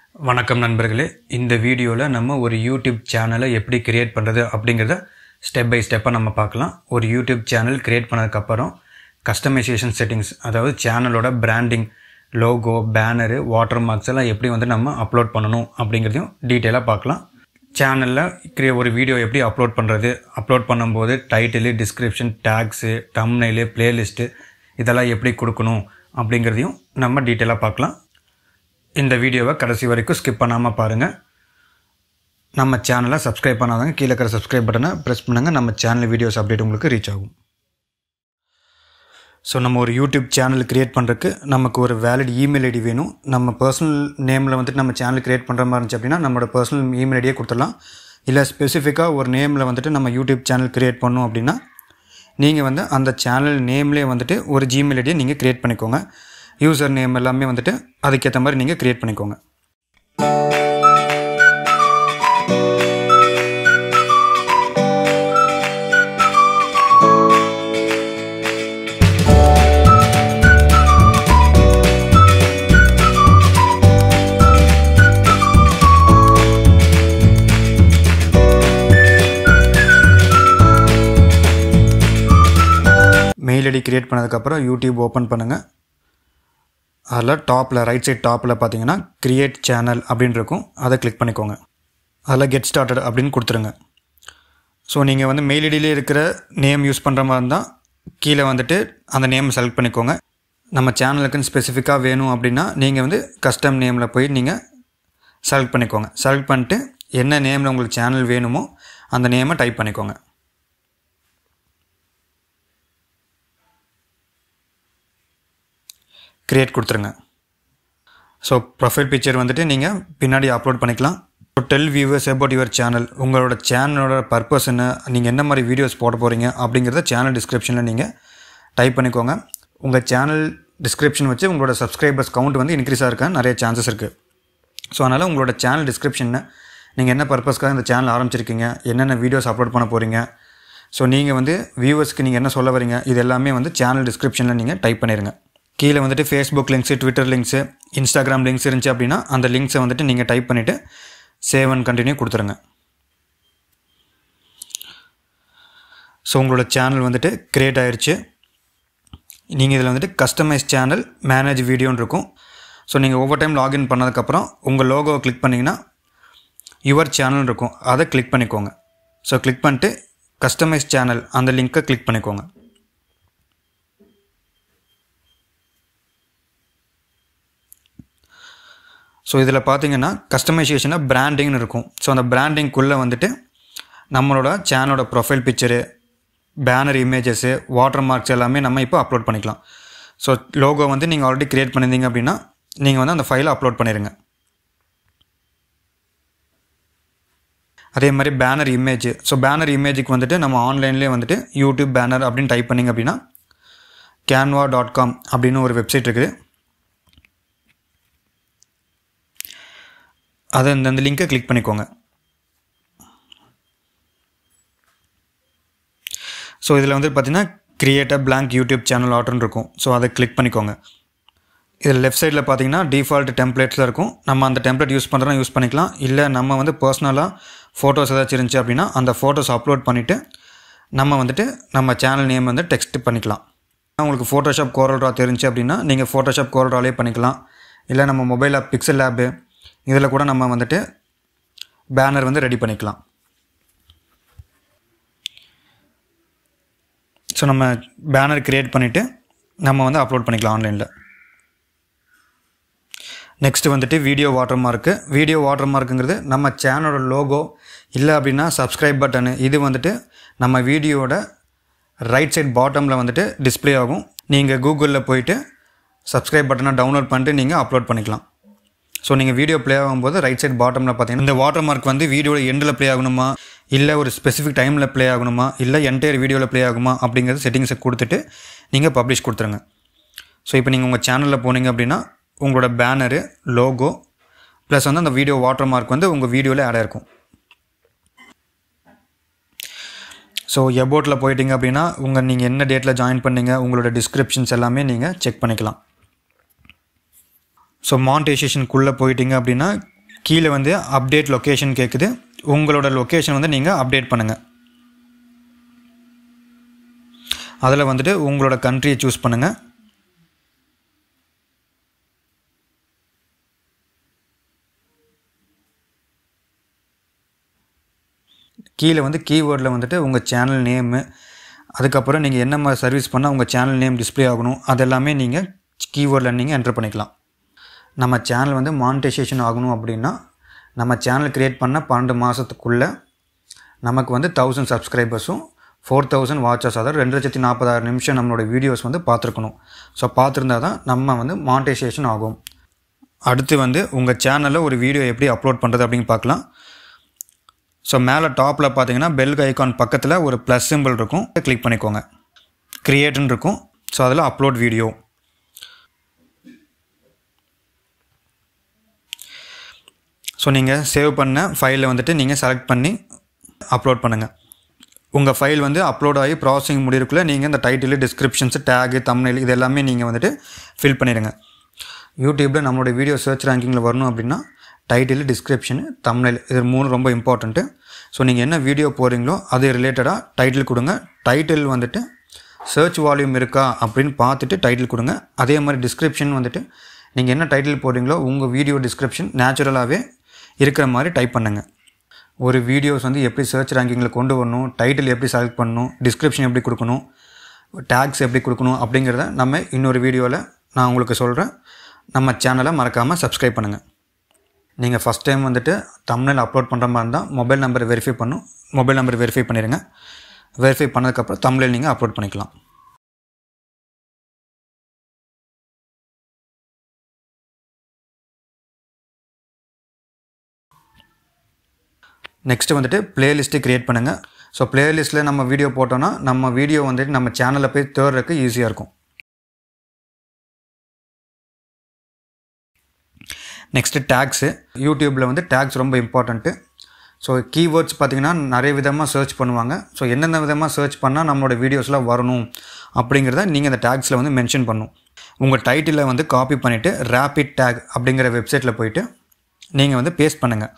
வணக்கம் நண்பர்களே, இந்த வீடியோவில் நம்ம ஒரு யூடியூப் சேனலை எப்படி கிரியேட் பண்ணுறது அப்படிங்கிறத ஸ்டெப் பை ஸ்டெப்பாக நம்ம பார்க்கலாம். ஒரு யூடியூப் சேனல் கிரியேட் பண்ணதுக்கப்புறம் கஸ்டமைசேஷன் செட்டிங்ஸ், அதாவது சேனலோட branding, logo, banner, water marks எல்லாம் எப்படி நம்ம அப்லோட் பண்ணணும் அப்படிங்கிறதையும் டீட்டெயிலாக பார்க்கலாம். சேனலில் ஒரு வீடியோ எப்படி அப்லோட் பண்ணுறது, அப்லோட் பண்ணும்போது title, description, tags, thumbnail, playlist இதெல்லாம் எப்படி கொடுக்கணும் அப்படிங்கிறதையும் நம்ம டீட்டெயிலாக பார்க்கலாம். இந்த வீடியோவை கடைசி வரைக்கும் ஸ்கிப் பண்ணாமல் பாருங்கள். நம்ம சேனலை சப்ஸ்கிரைப் பண்ணாதவங்க கீழே இருக்கிற சப்ஸ்கிரைப் பட்டனை ப்ரெஸ் பண்ணுங்கள். நம்ம சேனல் வீடியோஸ் அப்டேட் உங்களுக்கு ரீச் ஆகும். ஸோ நம்ம ஒரு யூடியூப் சேனல் க்ரியேட் பண்ணுறதுக்கு நமக்கு ஒரு வேலிட் இமெயில் ஐடி வேணும். நம்ம பர்சனல் நேமில் நம்ம சேனல் க்ரியேட் பண்ணுற மாதிரி இருந்துச்சு அப்படின்னா நம்மளோட பர்சனல் இமெயில் ஐடியே கொடுத்துடலாம். இல்லை ஸ்பெசிஃபிக்காக ஒரு நேமில் நம்ம யூடியூப் சேனல் க்ரியேட் பண்ணோம் அப்படின்னா நீங்கள் அந்த சேனல் நேம்லேயே ஒரு ஜிமெயில் ஐடியை நீங்கள் க்ரியேட் பண்ணிக்கோங்க. யூசர் நேம் எல்லாமே அதுக்கேற்ற மாதிரி நீங்கள் க்ரியேட் பண்ணிக்கோங்க. மெயில் ஐடி க்ரியேட் பண்ணதுக்கப்புறம் யூடியூப் ஓப்பன் பண்ணுங்கள். அதில் டாப்பில் ரைட் சைட் டாப்பில் பார்த்தீங்கன்னா க்ரியேட் சேனல் அப்படின்னு இருக்கும். அதை கிளிக் பண்ணிக்கோங்க. அதில் கெட் ஸ்டார்டட் அப்படின்னு கொடுத்துருங்க. ஸோ நீங்கள் மெயில் ஐடியிலே இருக்கிற நேம் யூஸ் பண்ணுற மாதிரி இருந்தால் கீழே அந்த நேம் செலக்ட் பண்ணிக்கோங்க. நம்ம சேனலுக்குன்னு ஸ்பெசிஃபிக்காக வேணும் அப்படின்னா நீங்கள் கஸ்டம் நேமில் போய் நீங்கள் செலக்ட் பண்ணிக்கோங்க. செலக்ட் பண்ணிட்டு என்ன நேமில் உங்களுக்கு சேனல் வேணுமோ அந்த நேமை டைப் பண்ணிக்கோங்க. க்ரியேட் கொடுத்துருங்க. ஸோ ப்ரொஃபைல் பிக்சர் நீங்கள் பின்னாடி அப்லோட் பண்ணிக்கலாம். So tell viewers about your channel, உங்களோட சேனலோட பர்பஸ் என்ன, நீங்கள் என்ன மாதிரி வீடியோஸ் போட போகிறீங்க அப்படிங்கிறத சேனல் டிஸ்கிரிப்ஷனில் நீங்கள் டைப் பண்ணிக்கோங்க. உங்கள் சேனல் டிஸ்கிரிப்ஷன் வச்சு உங்களோட சப்ஸ்கிரைபர்ஸ் கவுண்ட் இன்க்ரீஸ் ஆகிருக்க நிறைய சான்சஸ் இருக்குது. ஸோ அதனால் உங்களோட சேனல் டிஸ்கிரிப்ஷனில் நீங்கள் என்ன பர்பஸ்க்காக இந்த சேனல் ஆரம்பிச்சிருக்கீங்க, என்னென்ன வீடியோஸ் அப்லோட் பண்ண போகிறீங்க, ஸோ நீங்கள் வியூவர்ஸ்க்கு நீங்கள் என்ன சொல்ல வரீங்க, இது எல்லாமே சேனல் டிஸ்கிரிப்ஷனில் நீங்கள் டைப் பண்ணிடுங்க. கீழே Facebook links, Twitter links, Instagram links இருந்துச்சு அப்படின்னா அந்த லிங்க்ஸை நீங்கள் டைப் பண்ணிவிட்டு சேவ் அண்ட் கண்டினியூ கொடுத்துருங்க. ஸோ உங்களோட சேனல் க்ரியேட் ஆகிடுச்சு. நீங்கள் இதில் கஸ்டமைஸ் சேனல், மேனேஜ் வீடியோன்னு இருக்கும். ஸோ நீங்கள் ஒவ்வொரு டைம் லாகின் பண்ணதுக்கப்புறம் உங்கள் லோகோவை கிளிக் பண்ணிங்கன்னா யுவர் சேனல் இருக்கும். அதை கிளிக் பண்ணிக்கோங்க. ஸோ கிளிக் பண்ணிட்டு கஸ்டமைஸ் சேனல் அந்த லிங்க்கை கிளிக் பண்ணிக்கோங்க. ஸோ இதில் பார்த்தீங்கன்னா கஸ்டமைசேஷனாக பிராண்டிங்னு இருக்கும். ஸோ அந்த பிராண்டிங்குள்ளே நம்மளோட சேனலோட profile picture, banner images, water marks எல்லாமே நம்ம இப்போ அப்லோட் பண்ணிக்கலாம். ஸோ லோகோ நீங்கள் ஆல்ரெடி க்ரியேட் பண்ணியிருந்தீங்க அப்படின்னா நீங்கள் அந்த ஃபைலை அப்லோட் பண்ணிடுங்க. அதே மாதிரி பேனர் இமேஜ். ஸோ பேனர் இமேஜுக்கு நம்ம ஆன்லைன்லேயே யூடியூப் பேனர் அப்படின்னு டைப் பண்ணிங்க அப்படின்னா canva.com அப்படின்னு ஒரு வெப்சைட் இருக்குது. அதை அந்த லிங்கை கிளிக் பண்ணிக்கோங்க. ஸோ இதில் பார்த்தீங்கன்னா create a blank YouTube channel ஆர்டர்னு இருக்கும். ஸோ அதை கிளிக் பண்ணிக்கோங்க. இதில் லெஃப்ட் சைடில் பார்த்தீங்கன்னா டிஃபால்ட் டெம்ப்ளேட்ஸில் இருக்கும். நம்ம அந்த டெம்ப்ளேட் யூஸ் பண்ணுறோன்னா யூஸ் பண்ணிக்கலாம். இல்லை நம்ம பர்சனலாக ஃபோட்டோஸ் ஏதாச்சும் இருந்துச்சு அப்படின்னா அந்த ஃபோட்டோஸ் அப்லோட் பண்ணிவிட்டு நம்ம நம்ம சேனல் நேம் டெக்ஸ்ட் பண்ணிக்கலாம். உங்களுக்கு ஃபோட்டோஷாப் கோரல் ட்ரா தெரிஞ்சு அப்படின்னா நீங்கள் ஃபோட்டோஷாப் கோரல் ட்ராலே பண்ணிக்கலாம். இல்லை நம்ம மொபைல் ஆப் பிக்சல் லேபு இதில் கூட நம்ம பேனர் ரெடி பண்ணிக்கலாம். ஸோ நம்ம பேனர் க்ரியேட் பண்ணிவிட்டு நம்ம அப்லோட் பண்ணிக்கலாம் ஆன்லைனில். Next video water mark. Video water மார்க்குங்கிறது நம்ம சேனலோட லோகோ இல்லை அப்படின்னா சப்ஸ்கிரைப் பட்டனு, இது நம்ம வீடியோட ரைட் சைட் பாட்டமில் டிஸ்பிளே ஆகும். நீங்கள் கூகுளில் போயிட்டு சப்ஸ்கிரைப் பட்டனை டவுன்லோட் பண்ணிட்டு நீங்கள் அப்லோட் பண்ணிக்கலாம். ஸோ நீங்கள் வீடியோ ப்ளே ஆகும்போது ரைட் சைட் பாட்டமில் பார்த்தீங்கன்னா இந்த வாட்டர் மார்க் வீடியோட எண்டில் ப்ளே ஆகணுமா, இல்லை ஒரு ஸ்பெசிஃபிக் டைமில் ப்ளே ஆகணுமா, இல்லை என்டையர் வீடியோவில் ப்ளே ஆகுமா அப்படிங்கிறது செட்டிங்ஸை கொடுத்துட்டு நீங்கள் பப்ளிஷ் கொடுத்துருங்க. ஸோ இப்போ நீங்கள் உங்கள் சேனலில் போனீங்க அப்படின்னா உங்களோட பேனரு, லோகோ ப்ளஸ் அந்த வீடியோ வாட்டர் மார்க் உங்கள் வீடியோவில் ஆட் ஆகிருக்கும். ஸோ எபோட்டில் போயிட்டீங்க அப்படின்னா நீங்கள் என்ன டேட்டில் ஜாயின் பண்ணீங்க, உங்களோட டிஸ்கிரிப்ஷன்ஸ் எல்லாமே நீங்கள் செக் பண்ணிக்கலாம். ஸோ மானிட்டைசேஷனுக்குள்ளே போயிட்டீங்க அப்படின்னா கீழே வந்து அப்டேட் லொக்கேஷன் கேட்குது. உங்களோட லொக்கேஷன் வந்து நீங்கள் அப்டேட் பண்ணுங்கள். அதில் வந்துட்டு உங்களோட கண்ட்ரியை சூஸ் பண்ணுங்கள். கீழே வந்து கீவேர்டில் வந்துட்டு உங்கள் சேனல் நேமு, அதுக்கப்புறம் நீங்கள் என்ன மாதிரி சர்வீஸ் பண்ணால் உங்கள் சேனல் நேம் டிஸ்பிளே ஆகணும், அதெல்லாமே நீங்கள் கீவேர்டில் நீங்கள் என்டர் பண்ணிக்கலாம். நம்ம சேனல் வந்து மானிட்டைசேஷன் ஆகணும் அப்படின்னா நம்ம சேனல் க்ரியேட் பண்ண 12 மாதத்துக்குள்ளே நமக்கு வந்து 1000 சப்ஸ்கிரைபர்ஸும் 4000 வாட்சஸ், அதாவது 2,40,000 நிமிஷம் நம்மளோட வீடியோஸ் வந்து பார்த்துருக்கணும். ஸோ பார்த்துருந்தா தான் நம்ம வந்து மானிட்டைசேஷன் ஆகும். அடுத்து வந்து உங்கள் சேனலில் ஒரு வீடியோ எப்படி அப்லோட் பண்ணுறது அப்படின்னு பார்க்கலாம். ஸோ மேலே டாப்பில் பார்த்தீங்கன்னா பெல் ஐக்கான் பக்கத்தில் ஒரு ப்ளஸ் சிம்பிள் இருக்கும், கிளிக் பண்ணிக்கோங்க. க்ரியேட்னு இருக்கும். ஸோ அதில் அப்லோட் வீடியோ. ஸோ நீங்கள் சேவ் பண்ண ஃபைலை வந்துட்டு நீங்கள் செலக்ட் பண்ணி அப்லோட் பண்ணுங்கள். உங்கள் ஃபைல் வந்து அப்லோட் ஆகி ப்ராசஸிங் முடியறதுக்குள்ளே நீங்கள் இந்த டைட்டில், டிஸ்கிரிப்ஷன்ஸு, டேகு, தம்ப்நெயில் இது எல்லாமே நீங்கள் வந்துட்டு ஃபில் பண்ணிடுங்க. யூடியூப்பில் நம்மளோட வீடியோ சர்ச் ரேங்கிங்கில் வரணும் அப்படின்னா டைட்டில், டிஸ்கிரிப்ஷனு, தம்ப்நெயில் இது 3 ரொம்ப இம்பார்ட்டண்ட்டு. ஸோ நீங்கள் என்ன வீடியோ போகிறீங்களோ அது ரிலேட்டடாக டைட்டில் கொடுங்க. டைட்டில் வந்துட்டு சர்ச் வால்யூம் இருக்கா அப்படின்னு பார்த்துட்டு டைட்டில் கொடுங்க. அதே மாதிரி டிஸ்கிரிப்ஷன் வந்துட்டு நீங்கள் என்ன டைட்டில் போடுறீங்களோ உங்கள் வீடியோ டிஸ்கிரிப்ஷன் நேச்சுரலாகவே இருக்கிற மாதிரி டைப் பண்ணுங்கள். ஒரு வீடியோஸ் வந்து எப்படி சர்ச் ரேங்கிங்கில் கொண்டு வரணும், டைட்டில் எப்படி செலக்ட் பண்ணணும், டிஸ்கிரிப்ஷன் எப்படி கொடுக்கணும், டேக்ஸ் எப்படி கொடுக்கணும் அப்படிங்கிறத நம்ம இன்னொரு வீடியோவில் நான் உங்களுக்கு சொல்கிறேன். நம்ம சேனலை மறக்காமல் சப்ஸ்கிரைப் பண்ணுங்கள். நீங்கள் ஃபஸ்ட் டைம் வந்துட்டு தம்ப்நெயில் அப்லோட் பண்ணுற மாதிரி இருந்தால் மொபைல் நம்பர் வெரிஃபை பண்ணிடுங்க. வெரிஃபை பண்ணதுக்கப்புறம் தம்ப்நெயில் நீங்கள் அப்லோட் பண்ணிக்கலாம். நெக்ஸ்ட்டு வந்துட்டு ப்ளேலிஸ்ட்டு க்ரியேட் பண்ணுங்கள். ஸோ ப்ளேலிஸ்ட்டில் நம்ம வீடியோ போட்டோன்னா நம்ம வீடியோ வந்துட்டு நம்ம சேனலில் போய் தேடுறதுக்கு ஈஸியாக இருக்கும். Next tags. யூடியூப்பில் வந்து டேக்ஸ் ரொம்ப இம்பார்ட்டண்ட்டு. ஸோ கீவேர்ட்ஸ் பார்த்திங்கன்னா நிறைய விதமாக சர்ச் பண்ணுவாங்க. ஸோ எந்தெந்த விதமாக சர்ச் பண்ணால் நம்மளோட வீடியோஸ்லாம் வரணும் அப்படிங்கிறத நீங்கள் இந்த டேக்ஸில் வந்து மென்ஷன் பண்ணணும். உங்கள் டைட்டிலை வந்து காப்பி பண்ணிவிட்டு ரேபிட் டேக் அப்படிங்கிற வெப்சைட்டில் போயிட்டு நீங்கள் வந்து பேஸ்ட் பண்ணுங்கள்.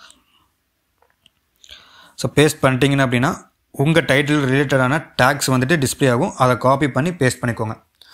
ஸோ பேஸ்ட் பண்ணிட்டீங்கன்னா அப்படின்னா உங்கள் டைட்டில் ரிலேட்டடான டேக்ஸ் வந்துட்டு டிஸ்பிளே ஆகும். அதை காப்பி பண்ணி பேஸ்ட் பண்ணிக்கோங்க.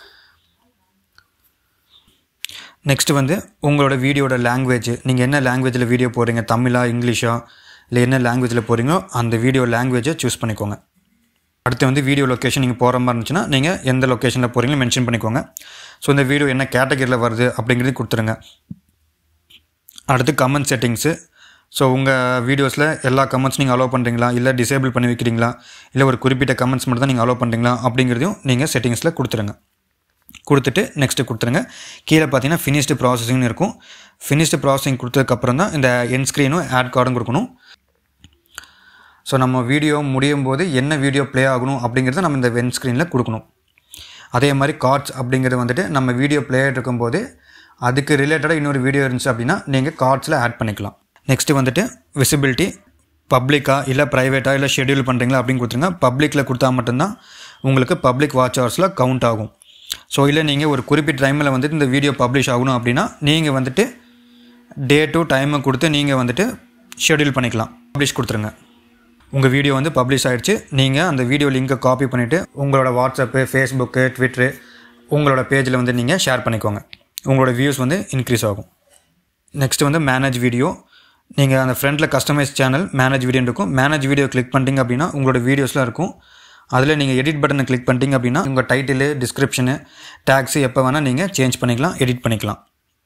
நெக்ஸ்ட்டு வந்து உங்களோட வீடியோட லாங்குவேஜ், நீங்கள் என்ன லாங்குவேஜில் வீடியோ போடுறீங்க, தமிழா, இங்கிலீஷா, இல்லை என்ன லாங்குவேஜில் போகிறீங்களோ அந்த வீடியோ லாங்குவேஜை சூஸ் பண்ணிக்கோங்க. அடுத்து வந்து வீடியோ லொக்கேஷன் நீங்கள் போகிற மாதிரி இருந்துச்சுன்னா நீங்கள் எந்த லொக்கேஷனில் போகிறீங்களோ மென்ஷன் பண்ணிக்கோங்க. ஸோ இந்த வீடியோ என்ன கேட்டகரியில் வருது அப்படிங்கிறது கொடுத்துருங்க. அடுத்து கமெண்ட் செட்டிங்ஸு. ஸோ உங்கள் வீடியோஸில் எல்லா கமெண்ட்ஸ் நீங்கள் அலோவ் பண்ணுறீங்களா, இல்லை டிசேபிள் பண்ணி வைக்கிறீங்களா, இல்லை ஒரு குறிப்பிட்ட கமெண்ட்ஸ் மட்டும் தான் நீங்கள் அலோவ் பண்ணுறீங்களா அப்படிங்கிறதையும் நீங்கள் செட்டிங்ஸில் கொடுத்துருங்க. கொடுத்துட்டு நெக்ஸ்ட்டு கொடுத்துருங்க. கீழே பார்த்தீங்கன்னா ஃபினிஷ்டு ப்ராசஸிங்னு இருக்கும். ஃபினிஷ்டு ப்ராசஸிங் கொடுத்ததுக்கப்புறம் தான் இந்த எண்ட் ஸ்க்ரீனும் ஆட் கார்டும் கொடுக்கணும். ஸோ நம்ம வீடியோ முடியும் போது என்ன வீடியோ ப்ளே ஆகணும் அப்படிங்கிறத நம்ம இந்த எண்ட் ஸ்க்ரீனில் கொடுக்கணும். அதே மாதிரி கார்ட்ஸ் அப்படிங்கிறது வந்துட்டு நம்ம வீடியோ ப்ளே ஆகிட்டு இருக்கும்போது அதுக்கு ரிலேட்டடாக இன்னொரு வீடியோ இருந்துச்சு அப்படின்னா நீங்கள் கார்ட்ஸில் ஆட் பண்ணிக்கலாம். நெக்ஸ்ட்டு வந்துட்டு விசிபிலிட்டி, பப்ளிக்காக இல்லை ப்ரைவேட்டாக இல்லை ஷெட்யூல் பண்ணுறீங்களா அப்படின்னு கொடுத்துருங்க. பப்ளிக்கில் கொடுத்தா மட்டும்தான் உங்களுக்கு பப்ளிக் வாட்ச் ஹவர்ஸில் கவுண்ட் ஆகும். ஸோ இல்லை நீங்கள் ஒரு குறிப்பிட்ட டைமில் வந்துட்டு இந்த வீடியோ பப்ளிஷ் ஆகணும் அப்படின்னா நீங்கள் வந்துட்டு டே டு டைமை கொடுத்து நீங்கள் வந்துட்டு ஷெட்யூல் பண்ணிக்கலாம். பப்ளிஷ் கொடுத்துருங்க. உங்கள் வீடியோ வந்து பப்ளிஷ் ஆகிடுச்சு. நீங்கள் அந்த வீடியோ லிங்கை காப்பி பண்ணிவிட்டு உங்களோட வாட்ஸ்அப்பு, ஃபேஸ்புக்கு, ட்விட்டரு உங்களோட பேஜில் வந்து நீங்கள் ஷேர் பண்ணிக்கோங்க. உங்களோட வியூஸ் வந்து இன்க்ரீஸ் ஆகும். நெக்ஸ்ட்டு வந்து மேனேஜ் வீடியோ. நீங்கள் அந்த ஃப்ரண்ட்டில் கஸ்டமைஸ் சேனல் மேனேஜ் வீடியோன்னு இருக்கும். மேனேஜ் வீடியோ கிளிக் பண்ணிட்டீங்க அப்படின்னா உங்களோட வீடியோஸ்லாம் இருக்கும். அதில் நீங்கள் எடிட் பட்டனை கிளிக் பண்ணிட்டீங்க அப்படின்னா உங்கள் டைட்டிலு, டிஸ்கிரிப்ஷனு, டேக்ஸு எப்போ வேணால் நீங்கள் சேஞ்ச் பண்ணிக்கலாம், எடிட் பண்ணிக்கலாம்.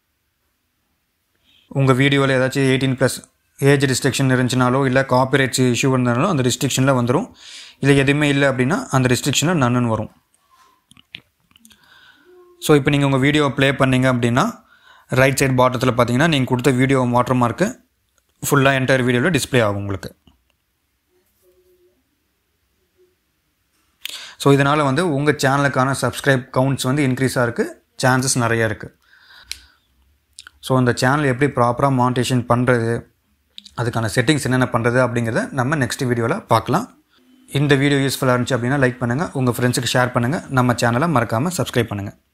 உங்கள் வீடியோவில் ஏதாச்சும் 18+ ஏஜ் ரெஸ்ட்ரிக்ஷன் இருந்துச்சுனாலோ இல்லை காப்பிரைட்ஸ் இஷ்யூ இருந்தாலும் அந்த ரெஸ்ட்ரிக்ஷனில் வந்துடும். இல்லை எதுவுமே இல்லை அப்படின்னா அந்த ரெஸ்ட்ரிக்ஷனில் நன்னு வரும். ஸோ இப்போ நீங்கள் உங்கள் வீடியோவை ப்ளே பண்ணிங்க அப்படின்னா ரைட் சைடு பாட்டத்தில் பார்த்தீங்கன்னா நீங்கள் கொடுத்த வீடியோ வாட்டர் மார்க்கு ஃபுல்லாக என்டையர் வீடியோவில் டிஸ்பிளே ஆகும் உங்களுக்கு. ஸோ இதனால் வந்து உங்கள் சேனலுக்கான சப்ஸ்கிரைப் கவுண்ட்ஸ் வந்து இன்க்ரீஸாக இருக்குது, சான்சஸ் நிறையா இருக்குது. ஸோ அந்த சேனல் எப்படி ப்ராப்பராக மானிட்டைசேஷன் பண்ணுறது, அதுக்கான செட்டிங்ஸ் என்னென்ன பண்ணுறது அப்படிங்கிறத நம்ம நெக்ஸ்ட் வீடியோவில் பார்க்கலாம். இந்த வீடியோ யூஸ்ஃபுல்லாக இருந்துச்சு அப்படின்னா லைக் பண்ணுங்கள், உங்கள் ஃப்ரெண்ட்ஸுக்கு ஷேர் பண்ணுங்கள், நம்ம சேனலை மறக்காமல் சப்ஸ்கிரைப் பண்ணுங்கள்.